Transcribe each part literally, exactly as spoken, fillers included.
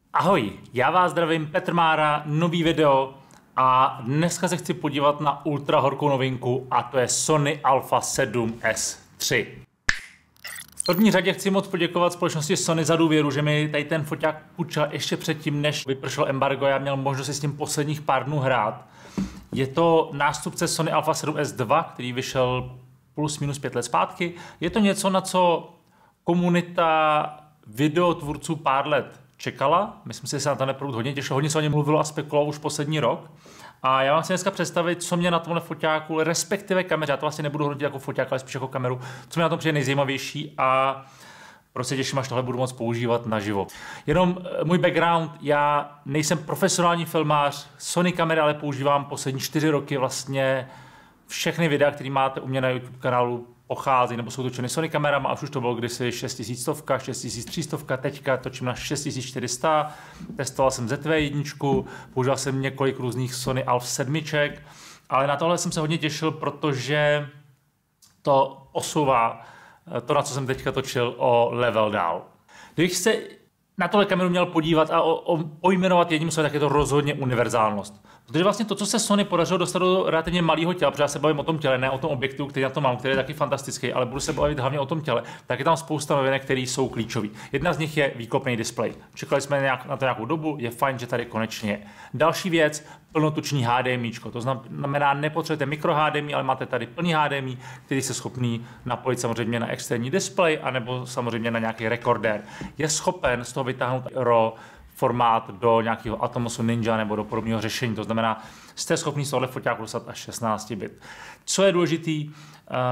Ahoj, já vás zdravím, Petr Mára, nový video a dneska se chci podívat na ultra horkou novinku a to je Sony Alpha sedm S tři. V první řadě chci moc poděkovat společnosti Sony za důvěru, že mi tady ten foťák půjčil ještě předtím, než vypršel embargo, já měl možnost si s tím posledních pár dnů hrát. Je to nástupce Sony Alpha sedm S dva, který vyšel plus minus pět let zpátky. Je to něco, na co komunita videotvůrců pár let čekala. Myslím si, že se na ten produkt hodně těšilo, hodně se o něm mluvilo a spekulovalo už poslední rok. A já vám chci dneska představit, co mě na tomhle foťáku, respektive kameře, já to vlastně nebudu hodnotit jako foťák, ale spíš jako kameru, co mě na tom přijde nejzajímavější a prostě těším, až tohle budu moc používat naživo. Jenom můj background, já nejsem profesionální filmář, Sony kamery, ale používám poslední čtyři roky vlastně všechny videa, které máte u mě na YouTube kanálu, pochází, nebo jsou točeny Sony kamerama, a už to bylo kdysi šest tisíc sto, šest tisíc tři sto, teďka točím na šest tisíc čtyři sta, testoval jsem Z V jedna, používal jsem několik různých Sony Alpha sedm, ale na tohle jsem se hodně těšil, protože to posouvá to, na co jsem teďka točil, o level dál. Kdybych se na tohle kameru měl podívat a o, o, pojmenovat jedním slovem, tak je to rozhodně univerzálnost. Protože vlastně to, co se Sony podařilo dostat do relativně malého těla, protože já se bavím o tom těle, ne o tom objektu, který na to mám, který je taky fantastický, ale budu se bavit hlavně o tom těle, tak je tam spousta novinek, které jsou klíčové. Jedna z nich je výkopný displej. Čekali jsme nějak, na to nějakou dobu, je fajn, že tady konečně je. Další věc, plnotuční H D M I. To znamená, nepotřebujete mikro H D M I, ale máte tady plný H D M I, který se schopný napojit samozřejmě na externí displej, anebo samozřejmě na nějaký rekordér. Je schopen z toho vytáhnout RAW formát do nějakého Atmosu Ninja nebo do podobného řešení. To znamená, jste schopni z tohohle foťáku dostat až šestnáct bit. Co je důležitý, uh,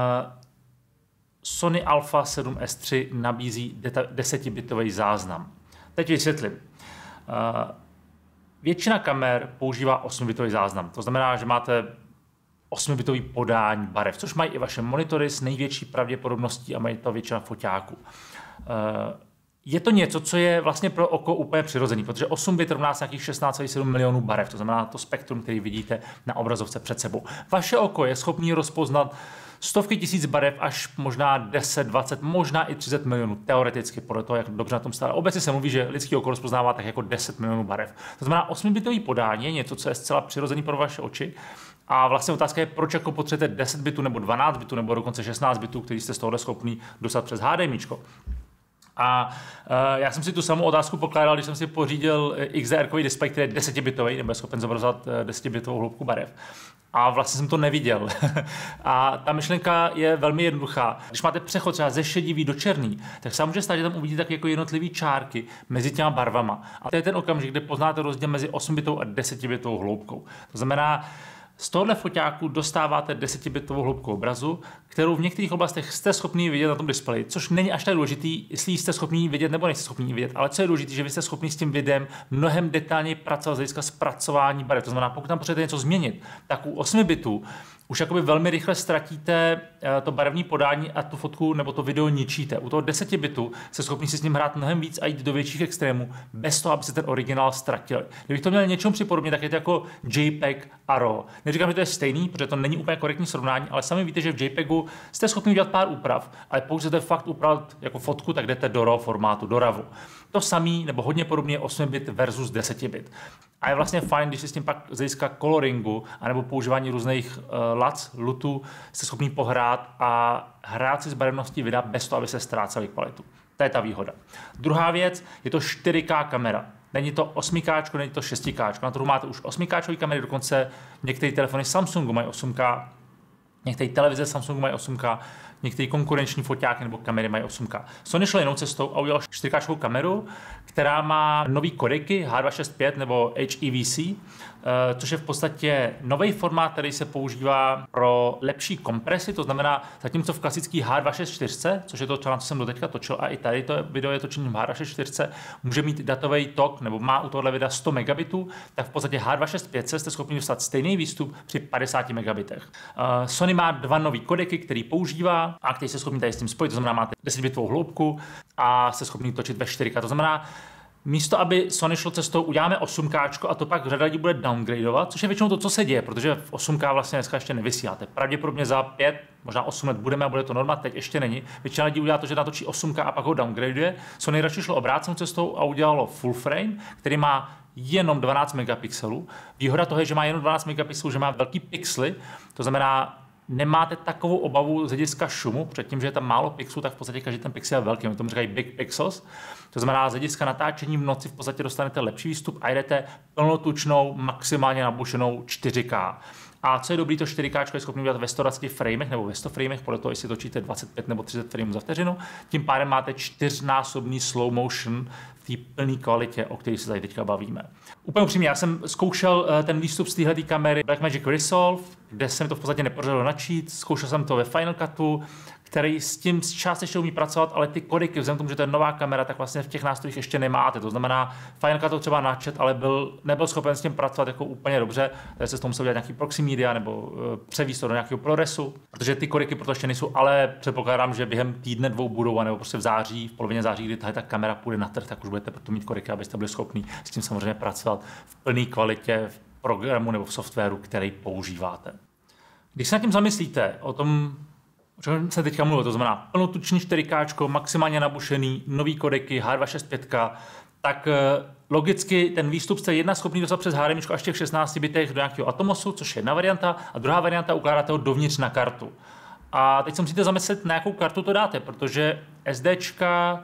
Sony Alpha sedm S tři nabízí desetibitový záznam. Teď vysvětlím. Uh, většina kamer používá osmibitový záznam. To znamená, že máte osmibitový podání barev, což mají i vaše monitory s největší pravděpodobností a mají to většina foťáků. Uh, Je to něco, co je vlastně pro oko úplně přirozený, protože osm bit rovná se nějakých šestnáct celá sedm milionů barev, to znamená to spektrum, který vidíte na obrazovce před sebou. Vaše oko je schopné rozpoznat stovky tisíc barev až možná deset, dvacet, možná i třicet milionů, teoreticky, podle toho, jak dobře na tom stále. Obecně se mluví, že lidský oko rozpoznává tak jako deset milionů barev. To znamená, osmibitový podání je něco, co je zcela přirozený pro vaše oči. A vlastně otázka je, proč jako potřebujete deset bitů nebo dvanáct bitů nebo dokonce šestnáct bitů, který jste z tohohle schopný dostat přes HDMIčko. A uh, já jsem si tu samou otázku pokládal, když jsem si pořídil X D R-kový displej, který je desetibitový, nebo je schopen zobrazovat desetibitovou hloubku barev. A vlastně jsem to neviděl. A ta myšlenka je velmi jednoduchá. Když máte přechod třeba ze šedivý do černý, tak se může stát, že tam uvidíte tak jako jednotlivý čárky mezi těma barvama. A to je ten okamžik, kde poznáte rozdíl mezi osmibitovou a desetibitovou hloubkou. To znamená, z tohohle foťáku dostáváte desetibitovou hloubku obrazu, kterou v některých oblastech jste schopni vidět na tom displeji, což není až tak důležitý, jestli jste schopni vidět nebo nejste schopni vidět, ale co je důležité, že vy jste schopni s tím videem mnohem detailněji pracovat z hlediska zpracování barev. To znamená, pokud tam potřebujete něco změnit, tak u osmi bitů už jakoby velmi rychle ztratíte to barevní podání a tu fotku nebo to video ničíte. U toho deseti bitů jste schopni si s ním hrát mnohem víc a jít do větších extrémů, bez toho, aby se ten originál ztratili. Kdybych to měl něčemu připodobnit, tak je to jako JPEG a RAW. Neříkám, že to je stejný, protože to není úplně korektní srovnání, ale sami víte, že v JPEGu jste schopni udělat pár úprav, ale pokud chcete fakt upravit jako fotku, tak jdete do RAW formátu, do RAWu. To samý, nebo hodně podobně osm bit versus deset bit. A je vlastně fajn, když si s tím pak z hlediska coloringu anebo používání různých uh, lac, lutů jste schopný pohrát a hrát si s barevností videa bez toho, aby se ztráceli kvalitu. To je ta výhoda. Druhá věc, je to čtyři ká kamera. Není to osm ká, není to šest ká. Na trhu máte už osm ká kamery, dokonce některé telefony Samsungu mají osm ká, některé televize Samsungu mají osm ká, některé konkurenční foťáky nebo kamery mají osm ká. Sony šlo jinou cestou a udělal čtyři ká kameru, která má nový kodeky H dva šest pět nebo H E V C, což je v podstatě nový formát, který se používá pro lepší kompresi, to znamená, zatímco v klasický H dva šest čtyři, což je to, co jsem doteďka točil, a i tady to video je točený v H dva šest čtyři, může mít datový tok, nebo má u tohohle videa sto megabitů, tak v podstatě H dva šest pět jste schopni dostat stejný výstup při padesáti megabitech. Sony má dva nový kodeky, který používá a který se schopni tady s tím spojit, to znamená, máte desetibitovou hloubku a jste schopni točit ve čtyři ká, to znamená, místo aby Sony šlo cestou uděláme osm ká a to pak řada lidí bude downgradeovat, což je většinou to, co se děje, protože v osm ká vlastně dneska ještě nevysíláte. Pravděpodobně za pět, možná osm let budeme a bude to norma, teď ještě není. Většina lidí udělá to, že natočí osm ká a pak ho downgradeuje. Sony radši šlo obrácenou cestou a udělalo full frame, který má jenom dvanáct megapixelů. Výhoda toho je, že má jenom dvanáct megapixelů, že má velký pixely, to znamená, nemáte takovou obavu z hlediska šumu, předtím, že je tam málo pixelů, tak v podstatě každý ten pixel je velký, oni tomu říkají big pixels. To znamená, z hlediska natáčení v noci v podstatě dostanete lepší výstup a jdete plnotučnou, maximálně nabušenou čtyři ká. A co je dobrý, to čtyři ká je schopný udělat ve sto dvaceti framech nebo ve sto framech, podle toho, jestli točíte dvacet pět nebo třicet frameů za vteřinu. Tím pádem máte čtyřnásobný slow motion v té plné kvalitě, o které se tady teďka bavíme. Úplně upřímně, já jsem zkoušel ten výstup z téhle kamery Blackmagic Resolve, kde se mi to v podstatě nepodařilo načít. Zkoušel jsem to ve Final Cutu, který s tím částečně umí pracovat, ale ty kodiky, vzhledem k tomu, že to je nová kamera, tak vlastně v těch nástrojích ještě nemáte. To znamená, Final Cut to třeba načet, ale byl, nebyl schopen s tím pracovat jako úplně dobře, takže se s tomu musel dělat nějaký proxy media nebo uh, převíst to do nějakého ProResu, protože ty kodiky proto ještě nejsou, ale předpokládám, že během týdne, dvou budou, nebo prostě v září, v polovině září, kdy tahle ta kamera půjde na trh, tak už budete proto mít kodiky, abyste byli schopni s tím samozřejmě pracovat v plné kvalitě v programu nebo v softwaru, který používáte. Když se nad tím zamyslíte o tom, o čem se teďka mluvil, to znamená plnotučný čtyři ká, maximálně nabušený, nový kodeky, H dvacet šest pět, tak logicky ten výstup jste jedna schopný dostat přes H D M I až těch šestnácti bitech do nějakého Atomosu, což je jedna varianta, a druhá varianta ukládáte ho dovnitř na kartu. A teď se musíte zamyslet, na jakou kartu to dáte, protože SDčka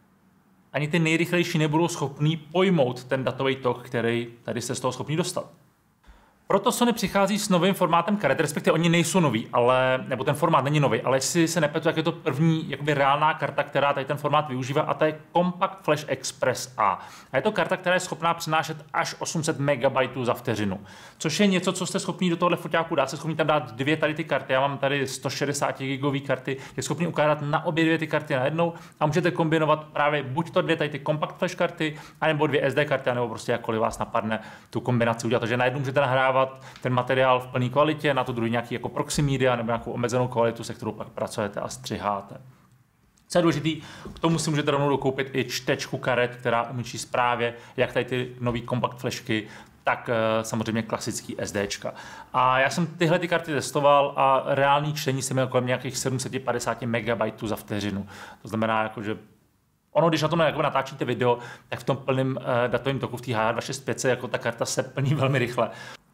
ani ty nejrychlejší nebudou schopný pojmout ten datový tok, který tady jste z toho schopný dostat. Proto Sony přichází s novým formátem karet, respektive oni nejsou noví, ale, nebo ten formát není nový, ale jestli se nepletu, tak je to první jakoby reálná karta, která tady ten formát využívá, a to je Compact Flash Express A. A je to karta, která je schopná přenášet až osm set megabajtů za vteřinu, což je něco, co jste schopni do tohohle foťáku dát. Jste schopni tam dát dvě tady ty karty, já mám tady sto šedesát gigové karty, je schopný ukládat na obě dvě ty karty najednou a můžete kombinovat právě buď to dvě tady ty Compact Flash karty, anebo dvě S D karty, nebo prostě jakkoliv vás napadne tu kombinaci udělat. Takže najednou můžete nahrávat ten materiál v plné kvalitě, na to druhý nějaký jako proxy media nebo nějakou omezenou kvalitu, se kterou pak pracujete a střiháte. Co je důležitý, k tomu si můžete rovnou dokoupit i čtečku karet, která umí číst právě jak tady ty nový kompakt flashky, tak samozřejmě klasický SDčka. A já jsem tyhle ty karty testoval a reální čtení jsem měl kolem nějakých sedm set padesát megabajtů za vteřinu. To znamená, jako, že ono, když na tom jako natáčíte video, tak v tom plném uh, datovém toku v té H dvacet šest pět jako ta karta se plní velmi rychle.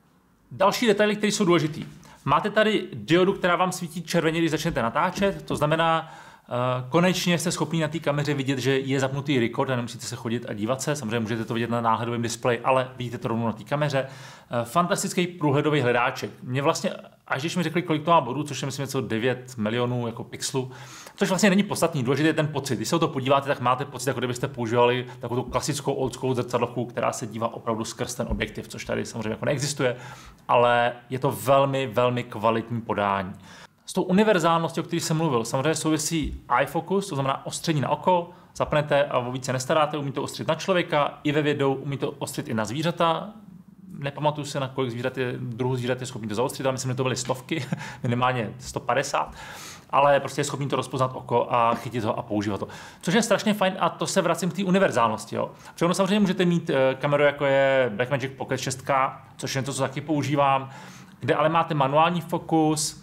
Další detaily, které jsou důležitý. Máte tady diodu, která vám svítí červeně, když začnete natáčet, to znamená, uh, konečně jste schopni na té kameře vidět, že je zapnutý record a nemusíte se chodit a dívat se, samozřejmě můžete to vidět na náhledovém displeji, ale vidíte to rovnou na té kameře. Uh, fantastický průhledový hledáček. Mě vlastně, až když mi řekli, kolik to má bodů, což je myslím něco devět milionů jako pixelů, což vlastně není podstatný, důležitý je ten pocit. Když se o to podíváte, tak máte pocit, jako kdybyste používali takovou klasickou old school zrcadlovku, která se dívá opravdu skrz ten objektiv, což tady samozřejmě jako neexistuje, ale je to velmi, velmi kvalitní podání. S tou univerzálností, o které jsem mluvil, samozřejmě souvisí iFocus, to znamená ostření na oko, zapnete a o víc se nestaráte, umí to ostřit na člověka, i ve videu umí to ostřit i na zvířata. Nepamatuju se, na kolik zvířat je, druhů zvířat je schopný to zaostřit, ale myslím, že to byly stovky, minimálně sto padesát. Ale prostě je schopný to rozpoznat oko a chytit ho a používat to. Což je strašně fajn a to se vracím k té univerzálnosti. Jo. Protože samozřejmě můžete mít kameru, jako je Blackmagic Pocket šest ká, což je to, co taky používám, kde ale máte manuální fokus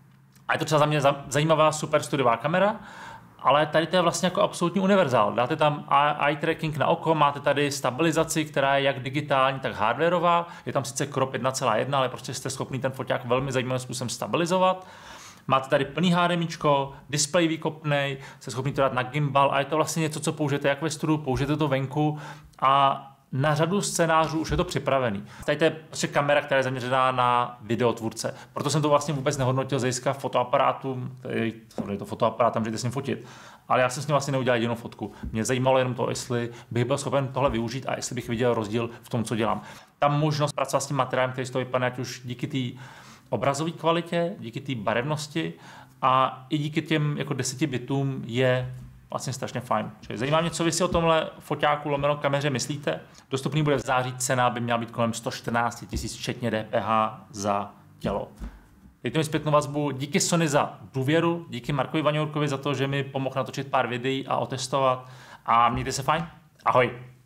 a je to třeba za mě zajímavá super studiová kamera, ale tady to je vlastně jako absolutní univerzál. Dáte tam eye tracking na oko, máte tady stabilizaci, která je jak digitální, tak hardwareová. Je tam sice crop jedna celá jedna, ale prostě jste schopný ten foťák velmi zajímavým způsobem stabilizovat. Máte tady plný HDMIčko, displej výkopnej, jste schopný to dát na gimbal a je to vlastně něco, co použijete jak ve studiu, použijete to venku a na řadu scénářů už je to připravený. Tady to je prostě kamera, která je zaměřená na videotvůrce. Proto jsem to vlastně vůbec nehodnotil z hlediska fotoaparátu, je to fotoaparát, tam můžete s ním fotit. Ale já jsem s ním vlastně neudělal jedinou fotku. Mě zajímalo jenom to, jestli bych byl schopen tohle využít a jestli bych viděl rozdíl v tom, co dělám. Tam možnost pracovat s tím materiálem, který z toho vypadne, ať už díky té obrazové kvalitě, díky té barevnosti a i díky těm jako deseti bitům je vlastně strašně fajn. Čili zajímá mě, co vy si o tomhle foťáku lomeno kameře myslíte. Dostupný bude v září, cena by měla být kolem sto čtrnáct tisíc včetně D P H za tělo. Dejte mi zpětnou vazbu, díky Sony za důvěru, díky Markovi Vaňourkovi za to, že mi pomohl natočit pár videí a otestovat a mějte se fajn. Ahoj.